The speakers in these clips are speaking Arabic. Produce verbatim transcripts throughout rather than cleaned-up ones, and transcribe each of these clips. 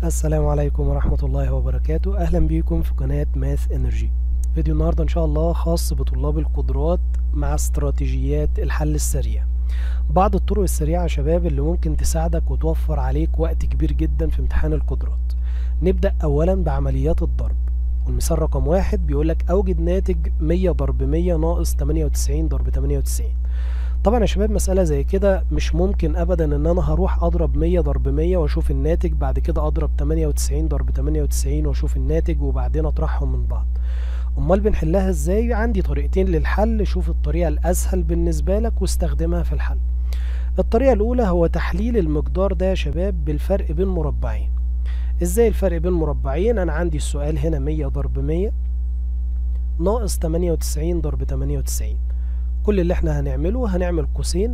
السلام عليكم ورحمة الله وبركاته. أهلا بيكم في قناة ماث انرجي. فيديو النهاردة إن شاء الله خاص بطلاب القدرات مع استراتيجيات الحل السريع. بعض الطرق السريعة يا شباب اللي ممكن تساعدك وتوفر عليك وقت كبير جدا في امتحان القدرات. نبدأ أولا بعمليات الضرب، والمثال رقم واحد بيقولك أوجد ناتج مية ضرب مية ناقص تمانية وتسعين ضرب تمانية وتسعين. طبعا يا شباب مسألة زي كده مش ممكن ابدا ان انا هروح اضرب مية ضرب مية واشوف الناتج، بعد كده اضرب تمانية وتسعين ضرب تمانية وتسعين واشوف الناتج وبعدين اطرحهم من بعض. امال بنحلها ازاي؟ عندي طريقتين للحل، شوف الطريقة الاسهل بالنسبة لك واستخدمها في الحل. الطريقة الاولى هو تحليل المقدار ده يا شباب بالفرق بين مربعين. ازاي الفرق بين مربعين؟ انا عندي السؤال هنا مية ضرب مية ناقص تمانية وتسعين ضرب تمانية وتسعين. كل اللي احنا هنعمله هنعمل قوسين،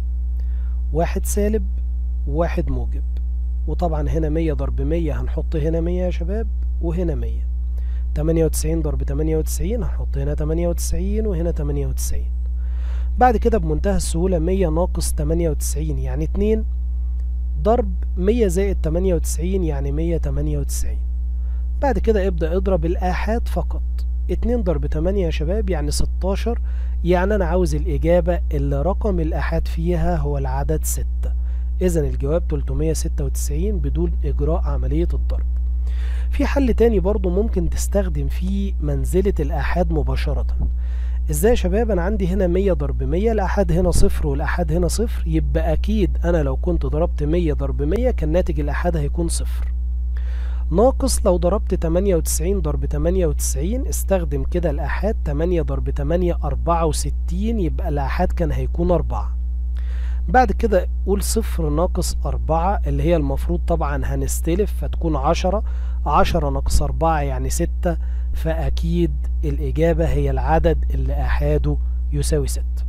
واحد سالب وواحد موجب، وطبعا هنا مية ضرب مية هنحط هنا مية يا شباب وهنا مية. تمانية وتسعين ضرب تمانية وتسعين هنحط هنا تمانية وتسعين وهنا تمانية وتسعين. بعد كده بمنتهى السهولة مية ناقص تمانية وتسعين يعني اتنين، ضرب مية زائد تمانية وتسعين يعني مية تمانية وتسعين. بعد كده ابدأ اضرب الآحاد فقط. اتنين ضرب تمانية يا شباب يعني ستاشر، يعني أنا عاوز الإجابة اللي رقم الآحاد فيها هو العدد ستة. إذن الجواب تلتمية ستة وتسعين بدون إجراء عملية الضرب. في حل تاني برضو ممكن تستخدم فيه منزلة الآحاد مباشرة. إزاي يا شباب؟ أنا عندي هنا مية ضرب مية، الآحاد هنا صفر والآحاد هنا صفر، يبقى أكيد أنا لو كنت ضربت مية ضرب مية كان ناتج الآحاد هيكون صفر. ناقص لو ضربت تمانية وتسعين ضرب تمانية وتسعين، استخدم كده الآحاد، تمانية ضرب تمانية أربعة وستين، يبقى الآحاد كان هيكون أربعة. بعد كده قول صفر ناقص أربعة اللي هي المفروض طبعا هنستلف فتكون عشرة، عشرة ناقص أربعة يعني ستة، فأكيد الإجابة هي العدد اللي آحاده يساوي ستة.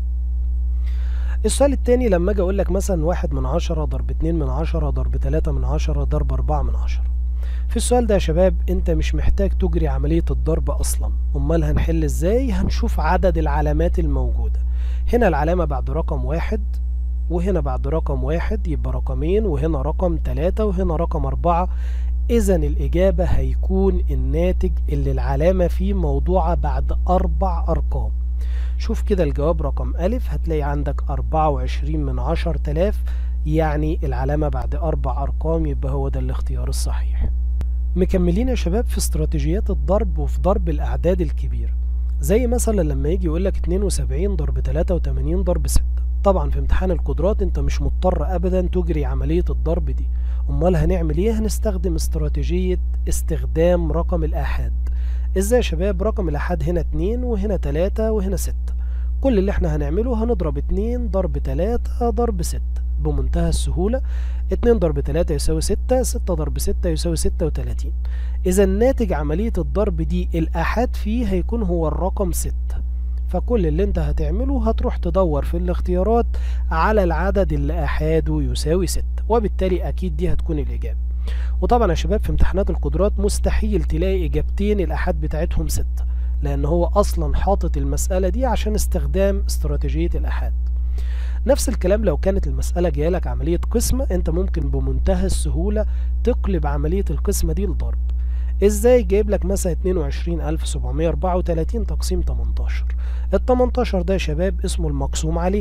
السؤال التاني لما اجي اقول لك مثلا واحد من عشرة ضرب اتنين من عشرة ضرب تلاتة من عشرة ضرب أربعة من عشرة. في السؤال ده يا شباب انت مش محتاج تجري عملية الضرب اصلا. امال هنحل ازاي؟ هنشوف عدد العلامات الموجودة. هنا العلامة بعد رقم واحد، وهنا بعد رقم واحد يبقى رقمين، وهنا رقم تلاتة، وهنا رقم أربعة. إذن الإجابة هيكون الناتج اللي العلامة فيه موضوعة بعد أربع أرقام. شوف كده الجواب رقم ألف، هتلاقي عندك أربعة وعشرين من عشر تلاف، يعني العلامة بعد أربع أرقام، يبقى هو ده الاختيار الصحيح. مكملين يا شباب في استراتيجيات الضرب وفي ضرب الأعداد الكبيرة. زي مثلا لما يجي يقولك اتنين وسبعين ضرب تلاتة وتمانين ضرب ستة. طبعا في امتحان القدرات انت مش مضطر أبدا تجري عملية الضرب دي. أمال هنعمل ايه؟ هنستخدم استراتيجية استخدام رقم الآحاد. ازاي يا شباب؟ رقم الآحاد هنا اتنين وهنا تلاتة وهنا ستة. كل اللي احنا هنعمله هنضرب اتنين ضرب تلاتة ضرب ستة بمنتهى السهولة. اتنين ضرب تلاتة يساوي ستة، ستة ضرب ستة يساوي ستة وتلاتين. إذا ناتج عملية الضرب دي الآحاد فيه هيكون هو الرقم ستة. فكل اللي انت هتعمله هتروح تدور في الاختيارات على العدد اللي آحاده يساوي ستة، وبالتالي أكيد دي هتكون الإجابة. وطبعا يا شباب في امتحانات القدرات مستحيل تلاقي إجابتين الآحاد بتاعتهم ستة، لأن هو أصلا حاطط المسألة دي عشان استخدام استراتيجية الآحاد. نفس الكلام لو كانت المسألة جايلك عملية قسمة، انت ممكن بمنتهى السهولة تقلب عملية القسمة دي لضرب. ازاي؟ جايب لك مثلا اتنين وعشرين ألف سبعمية أربعة وتلاتين تقسيم تمنتاشر. ال تمنتاشر ده يا شباب اسمه المقسوم عليه،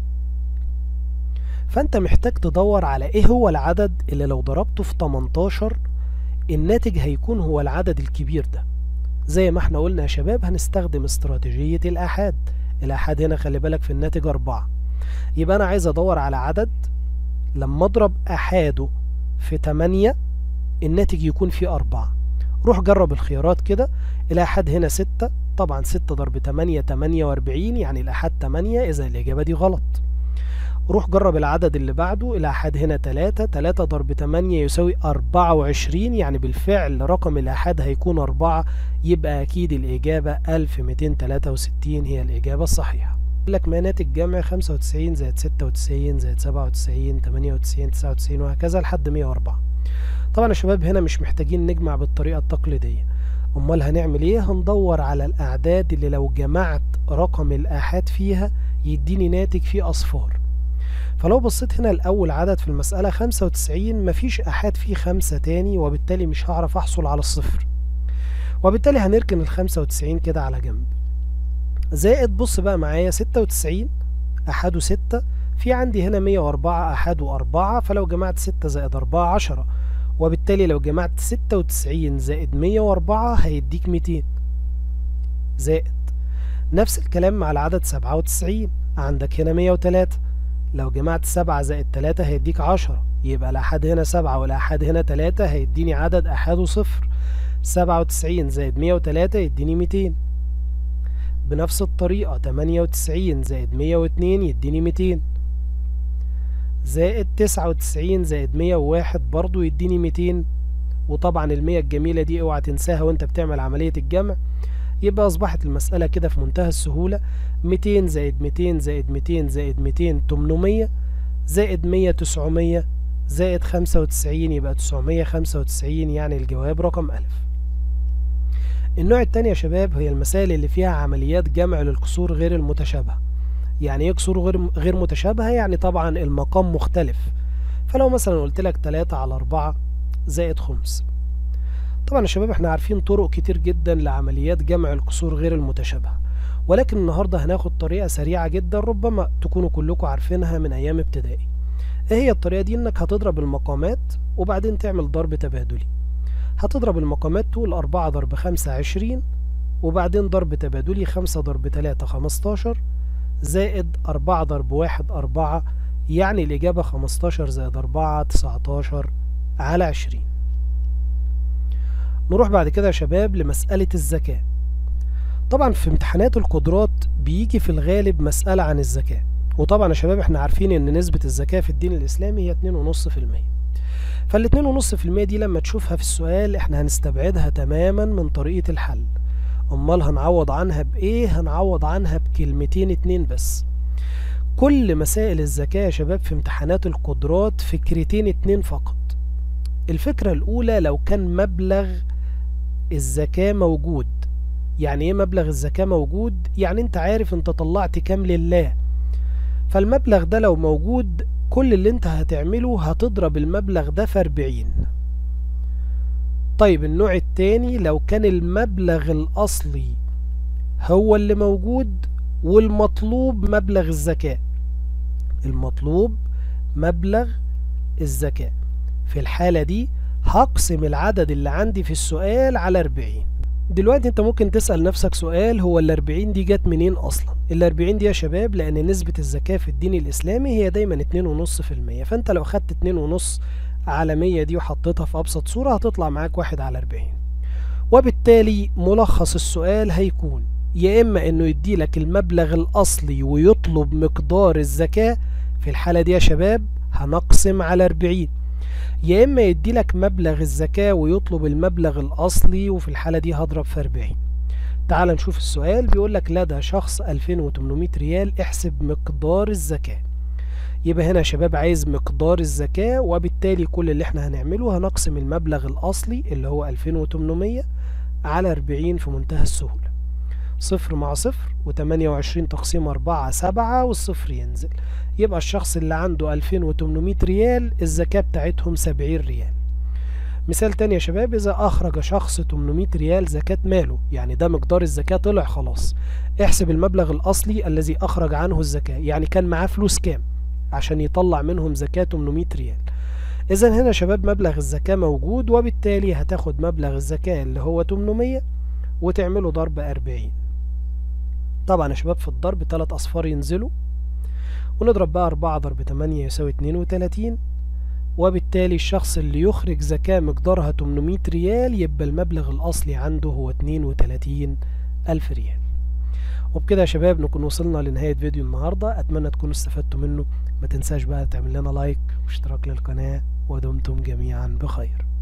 فانت محتاج تدور على ايه هو العدد اللي لو ضربته في تمنتاشر الناتج هيكون هو العدد الكبير ده. زي ما احنا قلنا يا شباب هنستخدم استراتيجية الآحاد. الآحاد هنا خلي بالك في الناتج أربعة، يبقى أنا عايز أدور على عدد لما أضرب آحاده في تمانية الناتج يكون فيه أربعة. روح جرب الخيارات كده. الآحاد هنا ستة، طبعا ستة ضرب تمانية تمانية وأربعين، يعني الآحاد تمانية، إذا الإجابة دي غلط. روح جرب العدد اللي بعده. الآحاد هنا تلاتة، تلاتة ضرب تمانية يساوي أربعة وعشرين، يعني بالفعل رقم الآحاد هيكون أربعة، يبقى أكيد الإجابة ألف ميتين تلاتة وستين هي الإجابة الصحيحة. يقول لك ما ناتج جمع خمسة وتسعين زائد ستة وتسعين زائد سبعة وتسعين تمانية وتسعين تسعة وتسعين وهكذا لحد مية وأربعة. طبعا يا شباب هنا مش محتاجين نجمع بالطريقة التقليدية. أمال هنعمل إيه؟ هندور على الأعداد اللي لو جمعت رقم الآحاد فيها يديني ناتج فيه أصفار. فلو بصيت هنا لأول عدد في المسألة خمسة وتسعين مفيش أحاد فيه خمسة تاني، وبالتالي مش هعرف أحصل على الصفر، وبالتالي هنركن الخمسة وتسعين كده على جنب. زائد بص بقى معايا ستة وتسعين أحاده ستة، في عندي هنا مية وأربعة أحاده أربعة، فلو جمعت ستة زائد أربعة عشرة، وبالتالي لو جمعت ستة وتسعين زائد مية وأربعة هيديك ميتين. زائد نفس الكلام مع العدد سبعة وتسعين، عندك هنا مية وتلاتة، لو جمعت سبعة زائد تلاتة هيديك عشرة، يبقى الأحاد هنا سبعة والأحاد هنا تلاتة، هيديني عدد أحاده صفر. سبعة وتسعين زائد مية وتلاتة يديني ميتين. بنفس الطريقة تمانية وتسعين زائد مية واتنين يديني ميتين، زائد تسعة وتسعين زائد مية وواحد برضو يديني ميتين. وطبعا المية الجميلة دي اوعى تنساها وانت بتعمل عملية الجمع. يبقى أصبحت المسألة كده في منتهى السهولة، ميتين زائد ميتين زائد ميتين زائد ميتين تمنمية، زائد مية تسعمية، زائد خمسة وتسعين يبقى تسعمية خمسة وتسعين، يعني الجواب رقم ألف. النوع التاني يا شباب هي المسائل اللي فيها عمليات جمع للكسور غير المتشابهة. يعني ايه كسور غير غير متشابهة؟ يعني طبعا المقام مختلف. فلو مثلا قلت لك تلاتة على أربعة زائد خمس. طبعا يا شباب احنا عارفين طرق كتير جدا لعمليات جمع الكسور غير المتشابهة، ولكن النهاردة هناخد طريقة سريعة جدا ربما تكونوا كلكم عارفينها من أيام ابتدائي. ايه هي الطريقة دي؟ انك هتضرب المقامات وبعدين تعمل ضرب تبادلي. هتضرب المقامات تقول أربعة ضرب خمسة عشرين، وبعدين ضرب تبادلي خمسة ضرب تلاتة خمستاشر، زائد أربعة ضرب واحد أربعة، يعني الإجابة خمستاشر زائد أربعة تسعتاشر على عشرين. نروح بعد كده يا شباب لمسألة الزكاة. طبعا في امتحانات القدرات بيجي في الغالب مسألة عن الزكاة، وطبعا يا شباب احنا عارفين ان نسبة الزكاة في الدين الإسلامي هي اتنين ونص في المية. فالاتنين ونص في المية دي لما تشوفها في السؤال احنا هنستبعدها تماما من طريقة الحل. امال هنعوض عنها بايه؟ هنعوض عنها بكلمتين اتنين بس. كل مسائل الزكاة يا شباب في امتحانات القدرات فكرتين اتنين فقط. الفكرة الاولى لو كان مبلغ الزكاة موجود. يعني ايه مبلغ الزكاة موجود؟ يعني انت عارف انت طلعت كام لله، فالمبلغ ده لو موجود كل اللي انت هتعمله هتضرب المبلغ ده في أربعين. طيب النوع التاني لو كان المبلغ الأصلي هو اللي موجود والمطلوب مبلغ الزكاة. المطلوب مبلغ الزكاة، في الحالة دي هقسم العدد اللي عندي في السؤال على أربعين. دلوقتي انت ممكن تسأل نفسك سؤال، هو الأربعين دي جت منين أصلا؟ الأربعين دي يا شباب لأن نسبة الزكاة في الدين الإسلامي هي دايما اتنين ونص في المية، فانت لو خدت اتنين ونص على مية دي وحطيتها في أبسط صورة هتطلع معاك واحد على أربعين. وبالتالي ملخص السؤال هيكون يا إما إنه يديلك المبلغ الأصلي ويطلب مقدار الزكاة، في الحالة دي يا شباب هنقسم على أربعين، يا إما يديلك مبلغ الزكاة ويطلب المبلغ الأصلي، وفي الحالة دي هضرب في أربعين. تعال نشوف السؤال. بيقولك لدى شخص ألفين وتمنمية ريال، احسب مقدار الزكاة. يبقى هنا يا شباب عايز مقدار الزكاة، وبالتالي كل اللي احنا هنعمله هنقسم المبلغ الأصلي اللي هو ألفين وتمنمية على أربعين في منتهى السهولة. صفر مع صفر، وتمانية وعشرين تقسيم أربعة سبعة، والصفر ينزل. يبقى الشخص اللي عنده ألفين وتمنمية ريال الزكاة بتاعتهم سبعين ريال. مثال تاني يا شباب، إذا أخرج شخص تمنمية ريال زكاة ماله، يعني ده مقدار الزكاة طلع خلاص، احسب المبلغ الأصلي الذي أخرج عنه الزكاة، يعني كان معاه فلوس كام عشان يطلع منهم زكاة تمنمية ريال. إذا هنا يا شباب مبلغ الزكاة موجود، وبالتالي هتاخد مبلغ الزكاة اللي هو تمنمية وتعمله ضرب أربعين. طبعا يا شباب في الضرب تلات أصفار ينزلوا، ونضرب بقى أربعة ضرب تمانية يساوي اتنين وتلاتين، وبالتالي الشخص اللي يخرج زكاة مقدارها تمنمية ريال يبقى المبلغ الأصلي عنده هو اتنين وتلاتين ألف ريال. وبكده يا شباب نكون وصلنا لنهاية فيديو النهاردة، أتمنى تكونوا استفدتوا منه. ما تنساش بقى تعمل لنا لايك واشتراك للقناة، ودمتم جميعا بخير.